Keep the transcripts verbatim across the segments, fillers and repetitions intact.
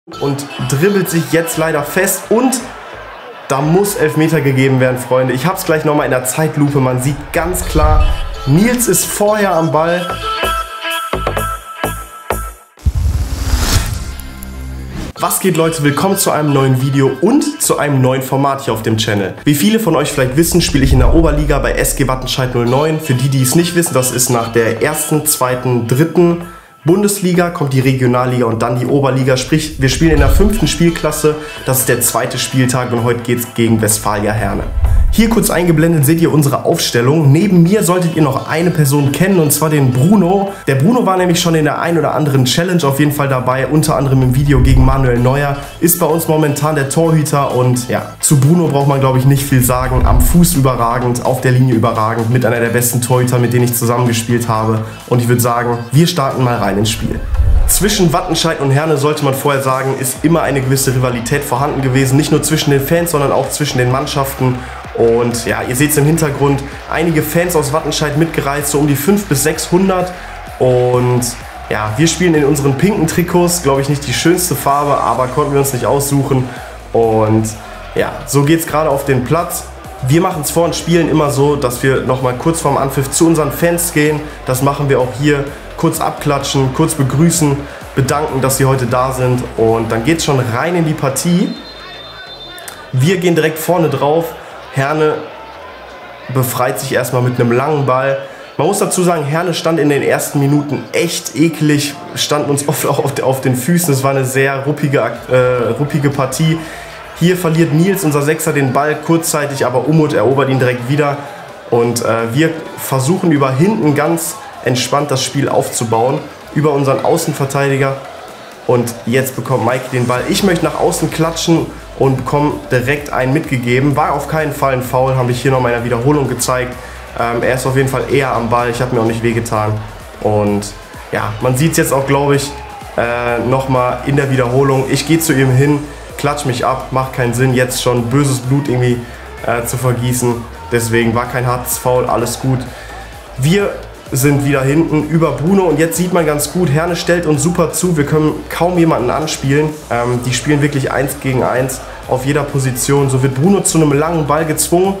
und dribbelt sich jetzt leider fest und da muss Elfmeter gegeben werden, Freunde. Ich habe es gleich nochmal in der Zeitlupe. Man sieht ganz klar, Nils ist vorher am Ball. Was geht, Leute? Willkommen zu einem neuen Video und zu einem neuen Format hier auf dem Channel. Wie viele von euch vielleicht wissen, spiele ich in der Oberliga bei S G Wattenscheid null neun. Für die, die es nicht wissen, das ist nach der ersten, zweiten, dritten Bundesliga, kommt die Regionalliga und dann die Oberliga. Sprich, wir spielen in der fünften Spielklasse. Das ist der zweite Spieltag und heute geht es gegen Westfalia Herne. Hier kurz eingeblendet seht ihr unsere Aufstellung. Neben mir solltet ihr noch eine Person kennen, und zwar den Bruno. Der Bruno war nämlich schon in der ein oder anderen Challenge auf jeden Fall dabei, unter anderem im Video gegen Manuel Neuer. Ist bei uns momentan der Torhüter und ja, zu Bruno braucht man, glaube ich, nicht viel sagen. Am Fuß überragend, auf der Linie überragend, mit einer der besten Torhüter, mit denen ich zusammengespielt habe. Und ich würde sagen, wir starten mal rein ins Spiel. Zwischen Wattenscheid und Herne, sollte man vorher sagen, ist immer eine gewisse Rivalität vorhanden gewesen. Nicht nur zwischen den Fans, sondern auch zwischen den Mannschaften. Und ja, ihr seht es im Hintergrund, einige Fans aus Wattenscheid mitgereist, so um die fünfhundert bis sechshundert. Und ja, wir spielen in unseren pinken Trikots, glaube ich nicht die schönste Farbe, aber konnten wir uns nicht aussuchen. Und ja, so geht es gerade auf den Platz. Wir machen es vor den Spielen immer so, dass wir nochmal kurz vorm Anpfiff zu unseren Fans gehen. Das machen wir auch hier. Kurz abklatschen, kurz begrüßen, bedanken, dass sie heute da sind. Und dann geht es schon rein in die Partie. Wir gehen direkt vorne drauf. Herne befreit sich erstmal mit einem langen Ball. Man muss dazu sagen, Herne stand in den ersten Minuten echt eklig, standen uns oft auch auf den Füßen. Es war eine sehr ruppige, äh, ruppige Partie. Hier verliert Nils, unser Sechser, den Ball kurzzeitig, aber Umut erobert ihn direkt wieder. Und äh, wir versuchen über hinten ganz entspannt das Spiel aufzubauen, über unseren Außenverteidiger. Und jetzt bekommt Mike den Ball. Ich möchte nach außen klatschen und bekomme direkt einen mitgegeben. War auf keinen Fall ein Foul, habe ich hier noch mal in der Wiederholung gezeigt. Ähm, er ist auf jeden Fall eher am Ball, ich habe mir auch nicht wehgetan. Und ja, man sieht es jetzt auch, glaube ich, äh, noch mal in der Wiederholung. Ich gehe zu ihm hin, klatsch mich ab, macht keinen Sinn, jetzt schon böses Blut irgendwie äh, zu vergießen. Deswegen war kein hartes Foul, alles gut. Wir sind wieder hinten über Bruno und jetzt sieht man ganz gut, Herne stellt uns super zu, wir können kaum jemanden anspielen. Ähm, die spielen wirklich eins gegen eins auf jeder Position. So wird Bruno zu einem langen Ball gezwungen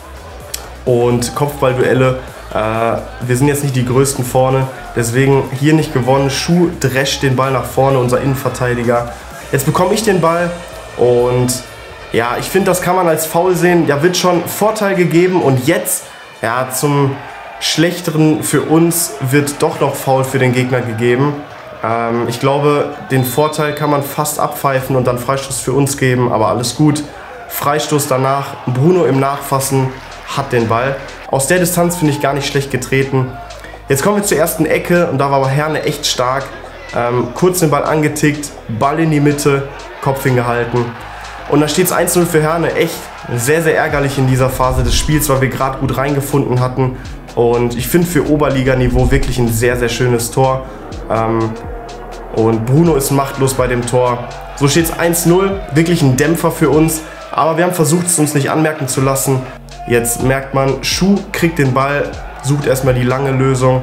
und Kopfballduelle. Äh, wir sind jetzt nicht die Größten vorne, deswegen hier nicht gewonnen. Schuh drescht den Ball nach vorne, unser Innenverteidiger. Jetzt bekomme ich den Ball und ja, ich finde, das kann man als Foul sehen. Da wird schon Vorteil gegeben und jetzt ja, zum Schlechteren für uns wird doch noch Foul für den Gegner gegeben. Ähm, ich glaube, den Vorteil kann man fast abpfeifen und dann Freistoß für uns geben, aber alles gut. Freistoß danach, Bruno im Nachfassen hat den Ball. Aus der Distanz finde ich gar nicht schlecht getreten. Jetzt kommen wir zur ersten Ecke und da war aber Herne echt stark. Ähm, kurz den Ball angetickt, Ball in die Mitte, Kopf hingehalten. Und da steht es eins zu null für Herne. Echt sehr, sehr ärgerlich in dieser Phase des Spiels, weil wir gerade gut reingefunden hatten. Und ich finde für Oberliganiveau wirklich ein sehr, sehr schönes Tor. Ähm, und Bruno ist machtlos bei dem Tor. So steht es eins zu null, wirklich ein Dämpfer für uns. Aber wir haben versucht, es uns nicht anmerken zu lassen. Jetzt merkt man, Schuh kriegt den Ball, sucht erstmal die lange Lösung.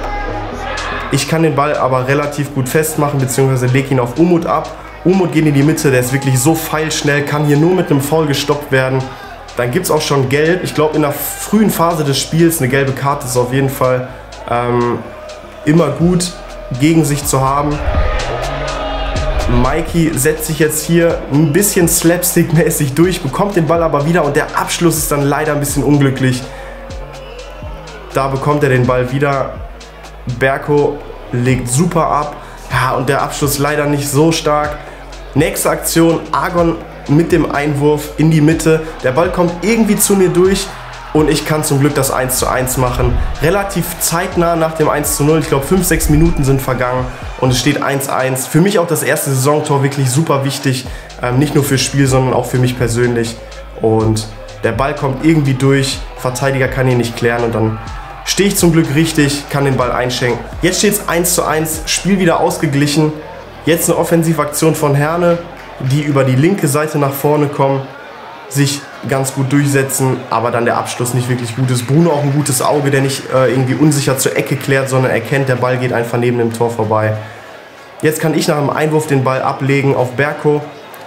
Ich kann den Ball aber relativ gut festmachen, beziehungsweise lege ihn auf Umut ab. Umut geht in die Mitte, der ist wirklich so feilschnell, kann hier nur mit einem Foul gestoppt werden. Dann gibt es auch schon Gelb. Ich glaube, in der frühen Phase des Spiels, eine gelbe Karte ist auf jeden Fall ähm, immer gut gegen sich zu haben. Mikey setzt sich jetzt hier ein bisschen slapstick-mäßig durch, bekommt den Ball aber wieder und der Abschluss ist dann leider ein bisschen unglücklich. Da bekommt er den Ball wieder. Berko legt super ab. Ja, und der Abschluss leider nicht so stark. Nächste Aktion, Argon mit dem Einwurf in die Mitte. Der Ball kommt irgendwie zu mir durch und ich kann zum Glück das eins zu eins machen. Relativ zeitnah nach dem eins zu null. Ich glaube, fünf, sechs Minuten sind vergangen und es steht eins zu eins. Für mich auch das erste Saisontor, wirklich super wichtig. Ähm, nicht nur fürs Spiel, sondern auch für mich persönlich. Und der Ball kommt irgendwie durch. Verteidiger kann ihn nicht klären und dann stehe ich zum Glück richtig, kann den Ball einschenken. Jetzt steht es eins zu eins, Spiel wieder ausgeglichen. Jetzt eine Offensivaktion von Herne, die über die linke Seite nach vorne kommen, sich ganz gut durchsetzen, aber dann der Abschluss nicht wirklich gut ist. Bruno auch ein gutes Auge, der nicht äh, irgendwie unsicher zur Ecke klärt, sondern erkennt, der Ball geht einfach neben dem Tor vorbei. Jetzt kann ich nach dem Einwurf den Ball ablegen auf Berko.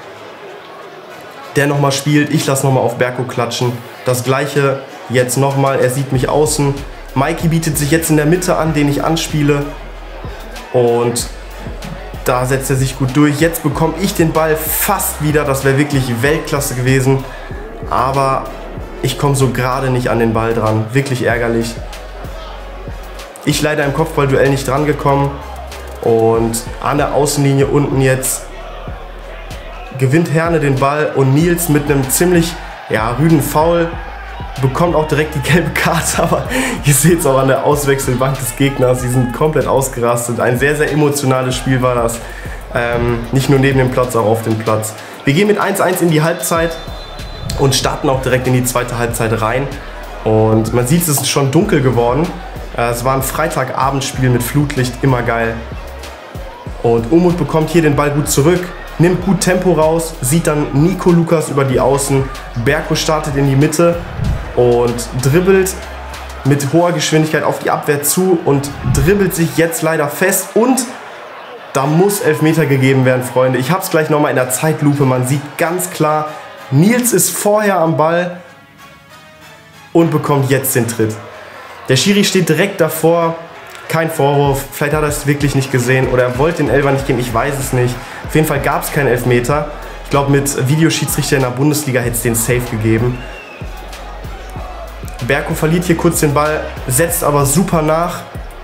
Der nochmal spielt, ich lasse nochmal auf Berko klatschen. Das gleiche jetzt nochmal, er sieht mich außen. Mikey bietet sich jetzt in der Mitte an, den ich anspiele. Und da setzt er sich gut durch. Jetzt bekomme ich den Ball fast wieder, das wäre wirklich Weltklasse gewesen. Aber ich komme so gerade nicht an den Ball dran, wirklich ärgerlich. Ich leider im Kopfballduell nicht dran gekommen. Und an der Außenlinie unten jetzt gewinnt Herne den Ball und Nils mit einem ziemlich ja, rüden Foul bekommt auch direkt die gelbe Karte, aber ihr seht es auch an der Auswechselbank des Gegners, die sind komplett ausgerastet. Ein sehr, sehr emotionales Spiel war das, ähm, nicht nur neben dem Platz, auch auf dem Platz. Wir gehen mit eins eins in die Halbzeit und starten auch direkt in die zweite Halbzeit rein. Und man sieht, es ist schon dunkel geworden. Äh, es war ein Freitagabendspiel mit Flutlicht, immer geil. Und Umut bekommt hier den Ball gut zurück, nimmt gut Tempo raus, sieht dann Nico Lukas über die Außen. Berko startet in die Mitte und dribbelt mit hoher Geschwindigkeit auf die Abwehr zu und dribbelt sich jetzt leider fest. Und da muss Elfmeter gegeben werden, Freunde. Ich habe es gleich nochmal in der Zeitlupe. Man sieht ganz klar, Nils ist vorher am Ball und bekommt jetzt den Tritt. Der Schiri steht direkt davor. Kein Vorwurf, vielleicht hat er es wirklich nicht gesehen oder er wollte den Elfer nicht geben, ich weiß es nicht. Auf jeden Fall gab es keinen Elfmeter. Ich glaube, mit Videoschiedsrichter in der Bundesliga hätte es den safe gegeben. Berko verliert hier kurz den Ball, setzt aber super nach.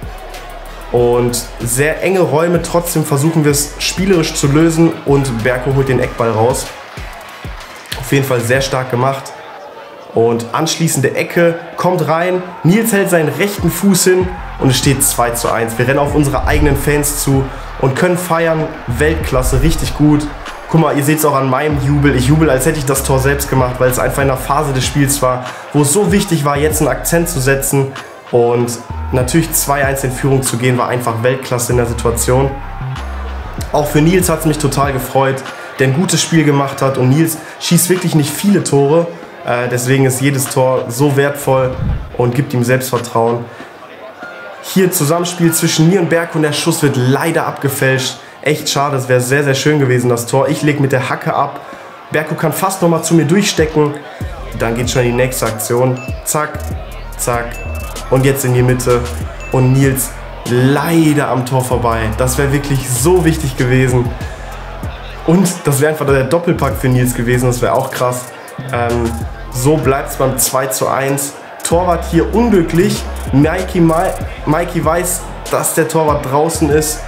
Und sehr enge Räume, trotzdem versuchen wir es spielerisch zu lösen und Berko holt den Eckball raus. Auf jeden Fall sehr stark gemacht. Und anschließende Ecke kommt rein, Nils hält seinen rechten Fuß hin und es steht zwei zu eins. Wir rennen auf unsere eigenen Fans zu und können feiern, Weltklasse, richtig gut. Guck mal, ihr seht es auch an meinem Jubel. Ich jubel, als hätte ich das Tor selbst gemacht, weil es einfach in einer Phase des Spiels war, wo es so wichtig war, jetzt einen Akzent zu setzen. Und natürlich zwei eins in Führung zu gehen, war einfach Weltklasse in der Situation. Auch für Nils hat es mich total gefreut, der ein gutes Spiel gemacht hat. Und Nils schießt wirklich nicht viele Tore. Äh, deswegen ist jedes Tor so wertvoll und gibt ihm Selbstvertrauen. Hier Zusammenspiel zwischen mir und Berko und der Schuss wird leider abgefälscht. Echt schade, es wäre sehr, sehr schön gewesen, das Tor. Ich lege mit der Hacke ab. Berko kann fast nochmal zu mir durchstecken. Dann geht schon in die nächste Aktion. Zack, zack. Und jetzt in die Mitte. Und Nils leider am Tor vorbei. Das wäre wirklich so wichtig gewesen. Und das wäre einfach der Doppelpack für Nils gewesen. Das wäre auch krass. Ähm, so bleibt es beim zwei zu eins. Torwart hier unglücklich. Mikey, Mikey weiß, dass der Torwart draußen ist.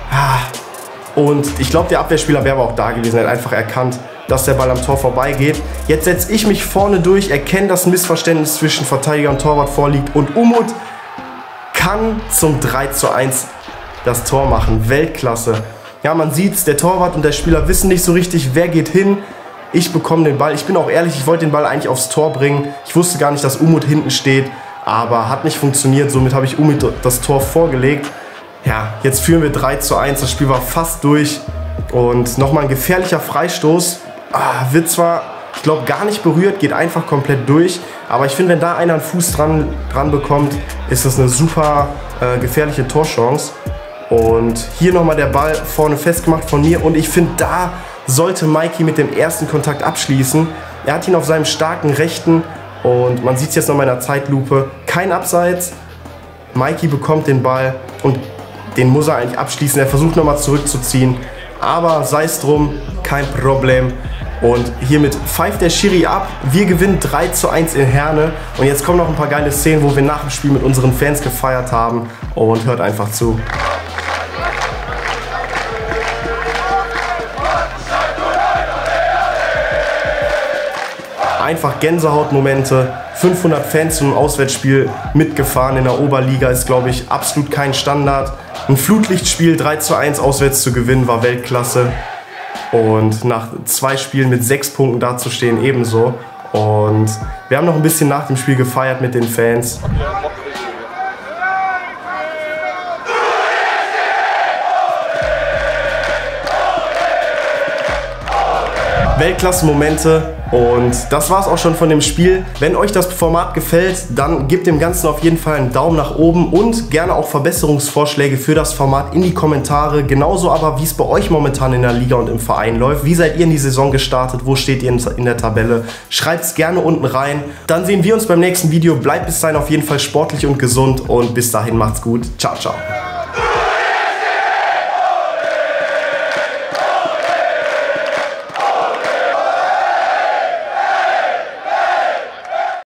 Und ich glaube, der Abwehrspieler wäre aber auch da gewesen. Er hat einfach erkannt, dass der Ball am Tor vorbeigeht. Jetzt setze ich mich vorne durch, erkenne, dass ein Missverständnis zwischen Verteidiger und Torwart vorliegt. Und Umut kann zum drei zu eins das Tor machen. Weltklasse. Ja, man sieht's, der Torwart und der Spieler wissen nicht so richtig, wer geht hin. Ich bekomme den Ball. Ich bin auch ehrlich, ich wollte den Ball eigentlich aufs Tor bringen. Ich wusste gar nicht, dass Umut hinten steht, aber hat nicht funktioniert. Somit habe ich Umut das Tor vorgelegt. Ja, jetzt führen wir drei zu eins. Das Spiel war fast durch. Und nochmal ein gefährlicher Freistoß. Ah, wird zwar, ich glaube, gar nicht berührt, geht einfach komplett durch. Aber ich finde, wenn da einer einen Fuß dran, dran bekommt, ist das eine super äh, gefährliche Torchance. Und hier nochmal der Ball vorne festgemacht von mir. Und ich finde, da sollte Mikey mit dem ersten Kontakt abschließen. Er hat ihn auf seinem starken Rechten. Und man sieht es jetzt noch mal in der Zeitlupe. Kein Abseits. Mikey bekommt den Ball und den muss er eigentlich abschließen. Er versucht nochmal zurückzuziehen. Aber sei es drum, kein Problem. Und hiermit pfeift der Schiri ab. Wir gewinnen drei zu eins in Herne. Und jetzt kommen noch ein paar geile Szenen, wo wir nach dem Spiel mit unseren Fans gefeiert haben. Und hört einfach zu. Einfach Gänsehautmomente. fünfhundert Fans zum Auswärtsspiel mitgefahren in der Oberliga ist, glaube ich, absolut kein Standard. Ein Flutlichtspiel drei zu eins auswärts zu gewinnen war Weltklasse. Und nach zwei Spielen mit sechs Punkten dazustehen ebenso. Und wir haben noch ein bisschen nach dem Spiel gefeiert mit den Fans. Weltklasse-Momente Und das war's auch schon von dem Spiel. Wenn euch das Format gefällt, dann gebt dem Ganzen auf jeden Fall einen Daumen nach oben und gerne auch Verbesserungsvorschläge für das Format in die Kommentare. Genauso aber, wie es bei euch momentan in der Liga und im Verein läuft. Wie seid ihr in die Saison gestartet? Wo steht ihr in der Tabelle? Schreibt es gerne unten rein. Dann sehen wir uns beim nächsten Video. Bleibt bis dahin auf jeden Fall sportlich und gesund und bis dahin macht's gut. Ciao, ciao.